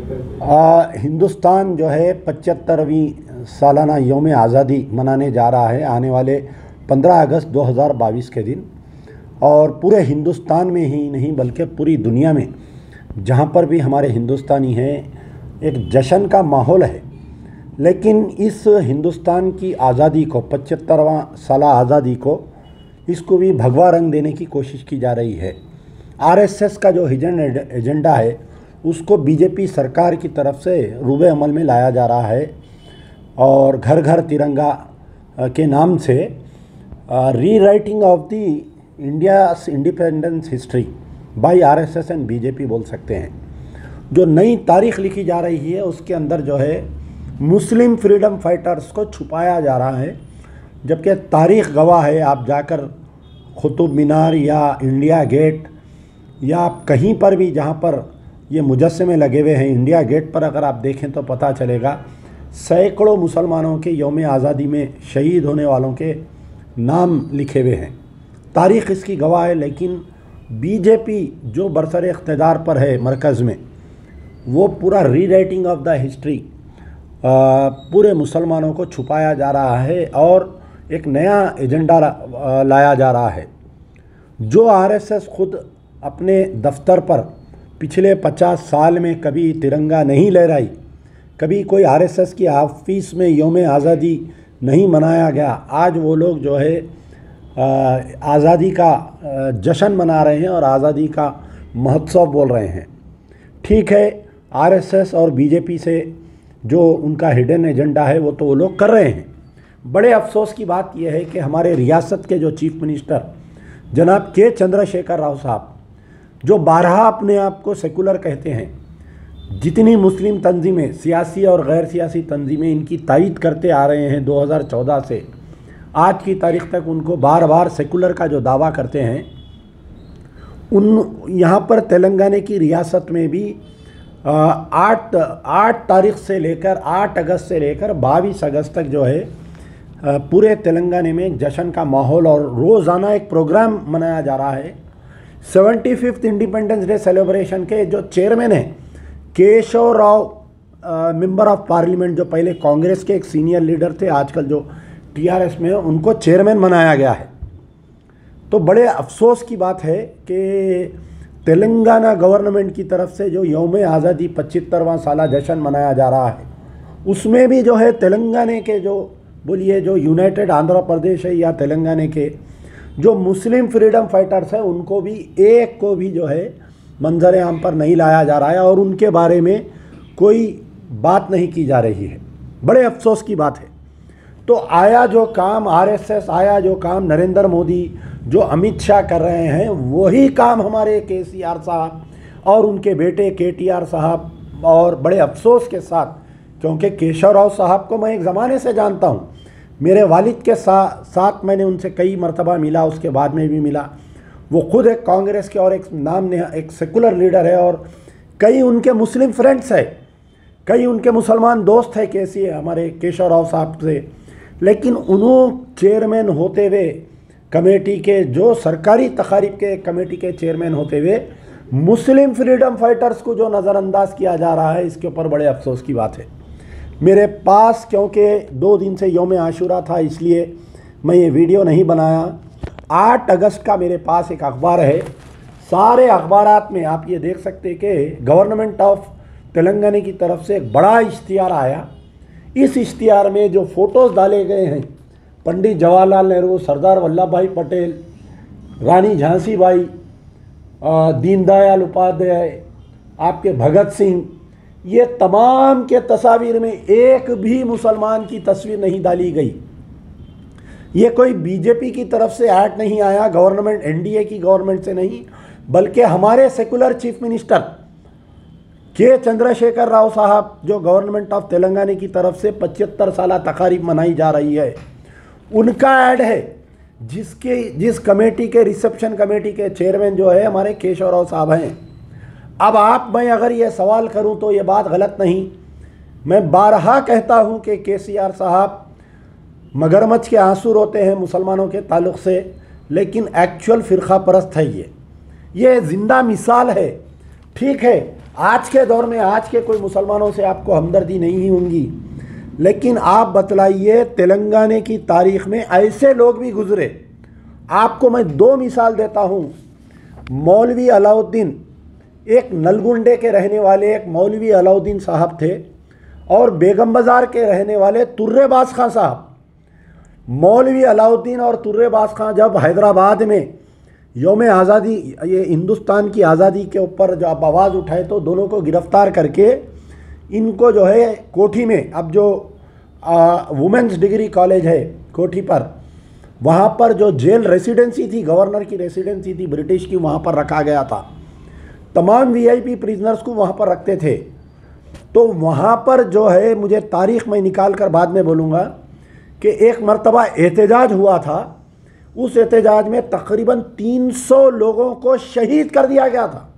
हिंदुस्तान जो है 75वीं सालाना यौम आज़ादी मनाने जा रहा है आने वाले 15 अगस्त 2022 के दिन। और पूरे हिंदुस्तान में ही नहीं बल्कि पूरी दुनिया में जहाँ पर भी हमारे हिंदुस्तानी हैं एक जश्न का माहौल है। लेकिन इस हिंदुस्तान की आज़ादी को 75वां साला आज़ादी को इसको भी भगवा रंग देने की कोशिश की जा रही है। आरएसएस का जो एजेंडा है उसको बीजेपी सरकार की तरफ से रूबे अमल में लाया जा रहा है और घर घर तिरंगा के नाम से rewriting of the India's independence history by RSS and BJP बोल सकते हैं। जो नई तारीख लिखी जा रही है उसके अंदर जो है मुस्लिम फ्रीडम फाइटर्स को छुपाया जा रहा है, जबकि तारीख़ गवाह है। आप जाकर कुतुब मीनार या इंडिया गेट या आप कहीं पर भी जहाँ पर ये मुजस्समे लगे हुए हैं, इंडिया गेट पर अगर आप देखें तो पता चलेगा सैकड़ों मुसलमानों के यौम आज़ादी में शहीद होने वालों के नाम लिखे हुए हैं। तारीख़ इसकी गवाह है। लेकिन बीजेपी जो बरसर इक़्तिदार पर है मरकज़ में, वो पूरा रीराइटिंग ऑफ द हिस्ट्री पूरे मुसलमानों को छुपाया जा रहा है और एक नया एजेंडा लाया जा रहा है। जो आरएसएस खुद अपने दफ्तर पर पिछले 50 साल में कभी तिरंगा नहीं लहराई, कभी कोई आरएसएस की ऑफिस में यौम आज़ादी नहीं मनाया गया, आज वो लोग जो है आज़ादी का जश्न मना रहे हैं और आज़ादी का महोत्सव बोल रहे हैं। ठीक है, आरएसएस और बीजेपी से जो उनका हिडन एजेंडा है वो तो वो लोग कर रहे हैं। बड़े अफसोस की बात यह है कि हमारे रियासत के जो चीफ मिनिस्टर जनाब के चंद्रशेखर राव साहब, जो बारहा अपने आप को सेकुलर कहते हैं, जितनी मुस्लिम तंजीमें सियासी और गैर सियासी तंजीमें इनकी तायीद करते आ रहे हैं 2014 से आज की तारीख़ तक, उनको बार बार सेकुलर का जो दावा करते हैं, उन यहाँ पर तेलंगाना की रियासत में भी 8 तारीख़ से लेकर 8 अगस्त से लेकर 22 अगस्त तक जो है पूरे तेलंगाना में जश्न का माहौल और रोज़ाना एक प्रोग्राम मनाया जा रहा है। 75th इंडिपेंडेंस डे सेलिब्रेशन के जो चेयरमैन हैं Keshav Rao member of parliament, जो पहले कांग्रेस के एक सीनियर लीडर थे, आजकल जो टीआरएस में है, उनको चेयरमैन बनाया गया है। तो बड़े अफसोस की बात है कि तेलंगाना गवर्नमेंट की तरफ से जो यौम आज़ादी 75वां साला जश्न मनाया जा रहा है, उसमें भी जो है तेलंगाना के जो बोलिए जो यूनाइटेड आंध्र प्रदेश है या तेलंगाना के जो मुस्लिम फ्रीडम फाइटर्स हैं, उनको भी एक को भी जो है मंजर आम पर नहीं लाया जा रहा है और उनके बारे में कोई बात नहीं की जा रही है। बड़े अफसोस की बात है। तो आया जो काम आरएसएस, आया जो काम नरेंद्र मोदी, जो अमित शाह कर रहे हैं, वही काम हमारे केसीआर साहब और उनके बेटे केटीआर साहब, और बड़े अफसोस के साथ, क्योंकि केशव राव साहब को मैं एक ज़माने से जानता हूँ, मेरे वालिद के साथ मैंने उनसे कई मरतबा मिला, उसके बाद में भी मिला। वो खुद एक कांग्रेस के और एक सेकुलर लीडर है और कई उनके मुस्लिम फ्रेंड्स है, कई उनके मुसलमान दोस्त है कैसी है हमारे केशव राव साहब से। लेकिन उन्होंने चेयरमैन होते हुए कमेटी के, जो सरकारी तकारीब के कमेटी के चेयरमैन होते हुए मुस्लिम फ्रीडम फाइटर्स को जो नज़रअंदाज किया जा रहा है, इसके ऊपर बड़े अफसोस की बात है। मेरे पास क्योंकि 2 दिन से यौम आशूरा था, इसलिए मैं ये वीडियो नहीं बनाया। 8 अगस्त का मेरे पास एक अखबार है। सारे अखबारात में आप ये देख सकते कि गवर्नमेंट ऑफ तेलंगाना की तरफ से एक बड़ा इश्तिहार आया। इस इश्तिहार में जो फ़ोटोज़ डाले गए हैं, पंडित जवाहरलाल नेहरू, सरदार वल्लभ भाई पटेल, रानी झांसी बाई, दीनदयाल उपाध्याय, आपके भगत सिंह, ये तमाम के तस्वीर में एक भी मुसलमान की तस्वीर नहीं डाली गई। ये कोई बीजेपी की तरफ से ऐड नहीं आया, गवर्नमेंट एनडीए की गवर्नमेंट से नहीं, बल्कि हमारे सेकुलर चीफ मिनिस्टर के चंद्रशेखर राव साहब, जो गवर्नमेंट ऑफ तेलंगाना की तरफ से 75 साला तकारीब मनाई जा रही है, उनका ऐड है, जिस कमेटी के रिसेप्शन कमेटी के चेयरमैन जो है हमारे केशव राव साहब हैं। अब मैं अगर ये सवाल करूं तो ये बात गलत नहीं। मैं बारहा कहता हूं कि केसीआर साहब मगरमच्छ के आंसू रोते हैं मुसलमानों के ताल्लुक़ से, लेकिन एक्चुअल फ़िरका परस्त है। ये ज़िंदा मिसाल है। ठीक है, आज के दौर में आज के कोई मुसलमानों से आपको हमदर्दी नहीं होंगी, लेकिन आप बतलाइए तेलंगाना की तारीख में ऐसे लोग भी गुजरे। आपको मैं 2 मिसाल देता हूँ। मौलवी अलाउद्दीन, एक नलगुंडे के रहने वाले एक मौलवी अलाउद्दीन साहब थे, और बेगम बाज़ार के रहने वाले तुर्रेबाज खां साहब। मौलवी अलाउद्दीन और तुर्रेबाज खां जब हैदराबाद में यौम आज़ादी, ये हिंदुस्तान की आज़ादी के ऊपर जो आप आवाज़ उठाए, तो दोनों को गिरफ़्तार करके इनको जो है कोठी में, अब जो वुमेंस डिग्री कॉलेज है कोठी पर, वहाँ पर जो जेल रेसिडेंसी थी, गवर्नर की रेसिडेंसी थी ब्रिटिश की, वहाँ पर रखा गया था। तमाम वीआईपी प्रिजनर्स को वहाँ पर रखते थे। तो वहाँ पर जो है, मुझे तारीख़ में निकाल कर बाद में बोलूँगा कि एक मरतबा एहतजाज हुआ था। उस एहतजाज में तकरीबन 300 लोगों को शहीद कर दिया गया था।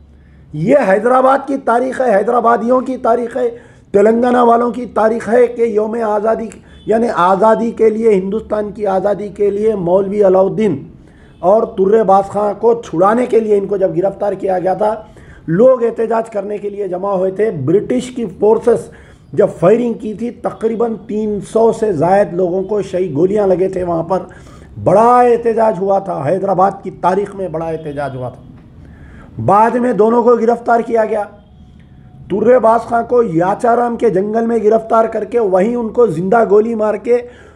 ये हैदराबाद की तारीख़ है, हैदराबादियों की तारीख़ है, तेलंगाना वालों की तारीख़ है कि यौम आज़ादी यानी आज़ादी के लिए, हिंदुस्तान की आज़ादी के लिए मौलवी अलाउद्दीन और तुर्रेबाज खां को छुड़ाने के लिए इनको जब गिरफ़्तार किया गया था, लोग एहतजाज करने के लिए जमा हुए थे। ब्रिटिश की फोर्सेस जब फायरिंग की थी, तकरीबन 300 से ज़ायद लोगों को शहीद, गोलियां लगे थे वहाँ पर। बड़ा एहतजाज हुआ था, हैदराबाद की तारीख़ में बड़ा एहतजाज हुआ था। बाद में दोनों को गिरफ़्तार किया गया। तुर्रेबाज खां को याचाराम के जंगल में गिरफ़्तार करके वहीं उनको ज़िंदा गोली मार के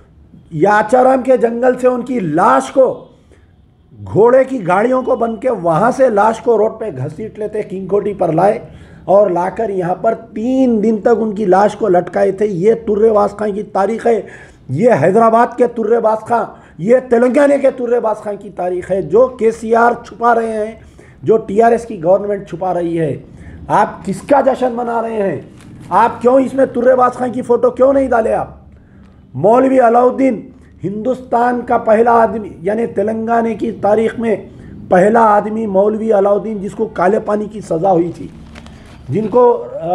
याचाराम के जंगल से उनकी लाश को घोड़े की गाड़ियों को बन के वहाँ से लाश को रोड पे घसीट लेते, किंगकोटी पर लाए और लाकर यहाँ पर 3 दिन तक उनकी लाश को लटकाए थे। ये तुर्रेबाज खां की तारीख़ है। ये हैदराबाद के तुर्रेबाज खां, ये तेलंगाना के तुर्रेबाज खां की तारीख़ है, जो केसीआर छुपा रहे हैं, जो टीआरएस की गवर्नमेंट छुपा रही है। आप किसका जश्न मना रहे हैं? आप क्यों इसमें तुर्रेबाज खां की फ़ोटो क्यों नहीं डाले? आप मौलवी अलाउद्दीन हिंदुस्तान का पहला आदमी, यानी तेलंगाना की तारीख़ में पहला आदमी मौलवी अलाउद्दीन, जिसको काले पानी की सज़ा हुई थी, जिनको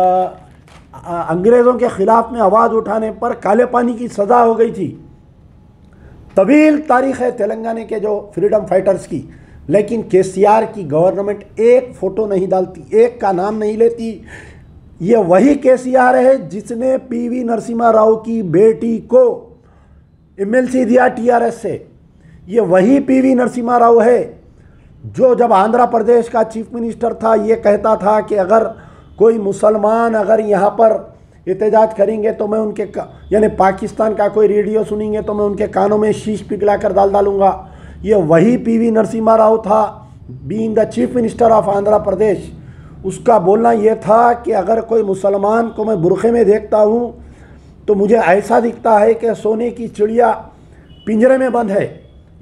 अंग्रेज़ों के ख़िलाफ़ में आवाज़ उठाने पर काले पानी की सज़ा हो गई थी। तवील तारीख़ है तेलंगाना के जो फ्रीडम फाइटर्स की, लेकिन केसीआर की गवर्नमेंट एक फ़ोटो नहीं डालती, एक का नाम नहीं लेती। ये वही केसीआर है जिसने पीवी नरसिम्हा राव की बेटी को एमएलसी दिया टीआरएस से। ये वही पीवी नरसिम्हा राव है जो जब आंध्र प्रदेश का चीफ मिनिस्टर था, ये कहता था कि अगर कोई मुसलमान अगर यहाँ पर एहतजाज करेंगे तो मैं उनके यानी पाकिस्तान का कोई रेडियो सुनेंगे तो मैं उनके कानों में शीश पिघला कर डालूँगा। ये वही पीवी नरसिम्हा राव था, being the chief minister of Andhra Pradesh. उसका बोलना ये था कि अगर कोई मुसलमान को मैं बुरखे में देखता हूँ तो मुझे ऐसा दिखता है कि सोने की चिड़िया पिंजरे में बंद है।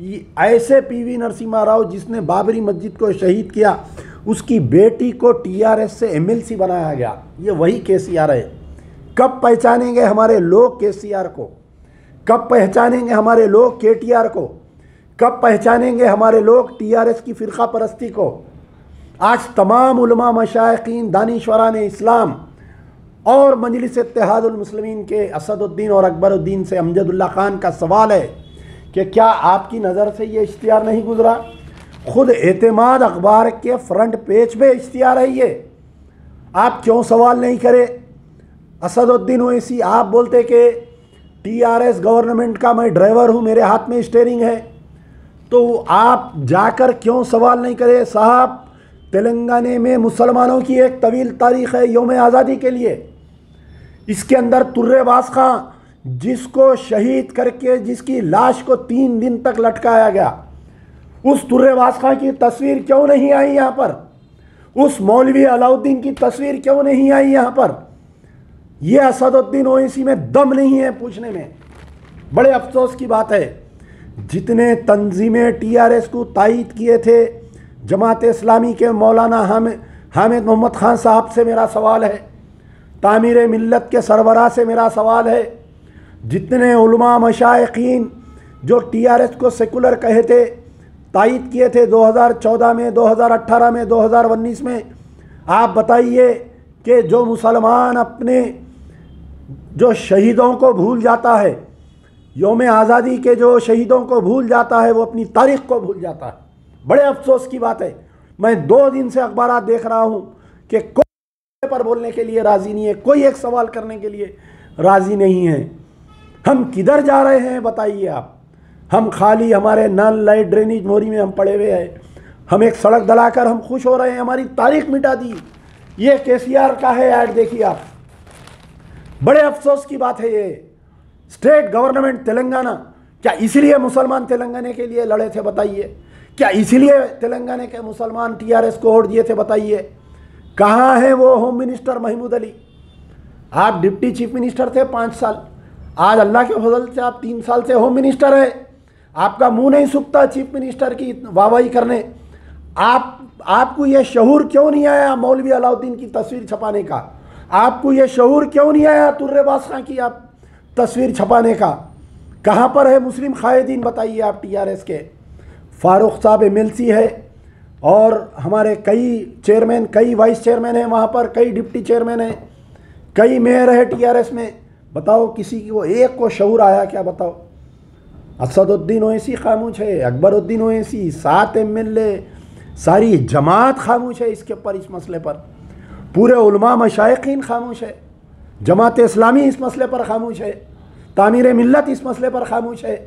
ऐसे पीवी नरसिम्हा राव, जिसने बाबरी मस्जिद को शहीद किया, उसकी बेटी को टीआरएस से एमएलसी बनाया गया। ये वही केसीआर है। कब पहचानेंगे हमारे लोग केसीआर को? कब पहचानेंगे हमारे लोग केटीआर को? कब पहचानेंगे हमारे लोग टीआरएस की फ़िरका परस्ती को? आज तमाम उलमा, मशाइखीन, दानिश्वरान इस्लाम और मजलिस इत्तेहादुल मुस्लिमीन के असदुद्दीन और अकबरुद्दीन से अमजदुल्ला खान का सवाल है कि क्या आपकी नज़र से ये इश्तिहार नहीं गुजरा? खुद एतमाद अखबार के फ्रंट पेज पे इश्तिहार है ये। आप क्यों सवाल नहीं करे? असदुद्दीन ओवैसी, आप बोलते कि टीआरएस गवर्नमेंट का मैं ड्राइवर हूँ, मेरे हाथ में स्टीयरिंग है, तो आप जाकर क्यों सवाल नहीं करे? साहब, तेलंगाना में मुसलमानों की एक तवील तारीख़ है यौम आज़ादी के लिए। इसके अंदर तुर्रेबाज खां, जिसको शहीद करके जिसकी लाश को 3 दिन तक लटकाया गया, उस तुर्रेबाज खां की तस्वीर क्यों नहीं आई यहाँ पर? उस मौलवी अलाउद्दीन की तस्वीर क्यों नहीं आई यहाँ पर? यह असदुद्दीन ओवैसी में दम नहीं है पूछने में। बड़े अफसोस की बात है, जितने तंजीमें टीआरएस को तायद किए थे, जमात इस्लामी के मौलाना हामिद मोहम्मद खान साहब से मेरा सवाल है, तामीर मिल्लत के सरबराह से मेरा सवाल है, जितने उलमा, मशाइखीन जो टीआरएस को सेकुलर कहे थे, तायद किए थे 2014 में, 2018 में, 2019 में, आप बताइए कि जो मुसलमान अपने जो शहीदों को भूल जाता है, यौम आज़ादी के जो शहीदों को भूल जाता है, वो अपनी तारीख़ को भूल जाता है। बड़े अफसोस की बात है। मैं 2 दिन से अखबारात देख रहा हूँ कि बोलने के लिए राज़ी नहीं है, कोई एक सवाल करने के लिए राज़ी नहीं है। हम किधर जा रहे हैं बताइए आप। हम खाली हमारे नल लाइट ड्रेनेज मोरी में हम पड़े हुए हैं, हम एक सड़क दलाकर हम खुश हो रहे हैं, हमारी तारीख मिटा दी। ये केसीआर का है ऐड, देखिए आप, बड़े अफसोस की बात है ये। स्टेट गवर्नमेंट तेलंगाना, क्या इसीलिए मुसलमान तेलंगाना के लिए लड़े थे बताइए? क्या इसीलिए तेलंगाना के मुसलमान टीआरएस को वोट दिए थे बताइए? कहाँ है वो होम मिनिस्टर महमूद अली? आप डिप्टी चीफ मिनिस्टर थे 5 साल, आज अल्लाह के फजल से आप 3 साल से होम मिनिस्टर है। आपका मुंह नहीं सूखता चीफ मिनिस्टर की वाहवाही करने। आपको ये शऊर क्यों नहीं आया मौलवी अलाउद्दीन की तस्वीर छपाने का? आपको ये शऊर क्यों नहीं आया तुर्रेबाज खां की आप तस्वीर छपाने का? कहाँ पर है मुस्लिम कायदीन बताइए आप टीआरएस के? फारूक साहब एमएलसी है और हमारे कई चेयरमैन, कई वाइस चेयरमैन हैं वहाँ पर, कई डिप्टी चेयरमैन हैं, कई मेयर है टीआरएस में। बताओ किसी को एक को शऊर आया क्या? बताओ। असदुद्दीन ओवैसी खामोश है, अकबरुद्दीन ओवैसी, 7 एमएलए, सारी जमात खामोश है इसके ऊपर, इस मसले पर। पूरे उलमा मशाइखीन खामोश है, जमात इस्लामी इस मसले पर खामोश है, तामीर मिल्लत इस मसले पर खामोश है।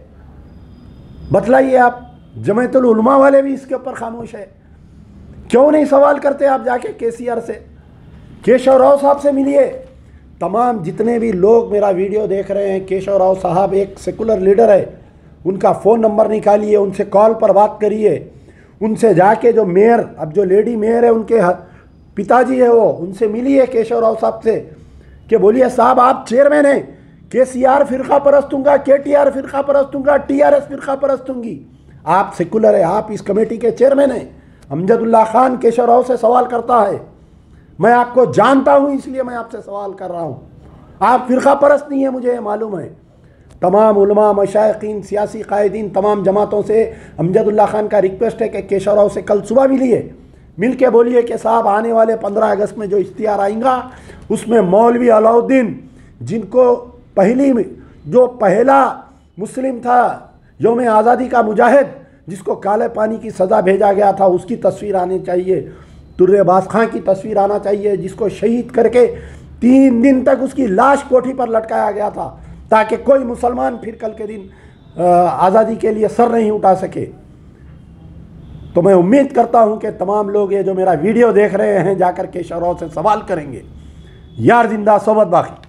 बतलाइए आप, जमातुल उलमा वाले भी इसके ऊपर खामोश है। क्यों नहीं सवाल करते आप जाके केसीआर से? केशव राव साहब से मिलिए। तमाम जितने भी लोग मेरा वीडियो देख रहे हैं, केशव राव साहब एक सेकुलर लीडर है, उनका फ़ोन नंबर निकालिए, उनसे कॉल पर बात करिए, उनसे जाके जो मेयर, अब जो लेडी मेयर है उनके पिताजी है वो, उनसे मिलिए केशव राव साहब से कि बोलिए साहब आप चेयरमैन हैं, केसीआर फ़िरका परस्तूंगा, केटीआर फ़िरका परस्तूंगा, टीआरएस फ़िरका परस्तूंगी, आप सेकुलर है, आप इस कमेटी के चेयरमैन हैं। अमजदुल्ला खान केशव राव से सवाल करता है, मैं आपको जानता हूँ इसलिए मैं आपसे सवाल कर रहा हूँ। आप फ़िरका परस्त नहीं है, मुझे मालूम है। तमाम उलमा मशाइखीन, सियासी कायदीन, तमाम जमातों से अमजदुल्ला खान का रिक्वेस्ट है कि केशव राव से कल सुबह मिलिए, मिल के बोलिए कि साहब आने वाले 15 अगस्त में जो इश्तिहार आएगा उसमें मौलवी अलाउद्दीन, जिनको जो पहला मुस्लिम था, यौम आज़ादी का मुजाहिद, जिसको काले पानी की सज़ा भेजा गया था, उसकी तस्वीर आनी चाहिए। तुर्रेबाज खां की तस्वीर आना चाहिए, जिसको शहीद करके 3 दिन तक उसकी लाश कोठी पर लटकाया गया था, ताकि कोई मुसलमान फिर कल के दिन आज़ादी के लिए सर नहीं उठा सके। तो मैं उम्मीद करता हूं कि तमाम लोग ये जो मेरा वीडियो देख रहे हैं जाकर केशव राव से सवाल करेंगे। यार जिंदा सोबत बाकी।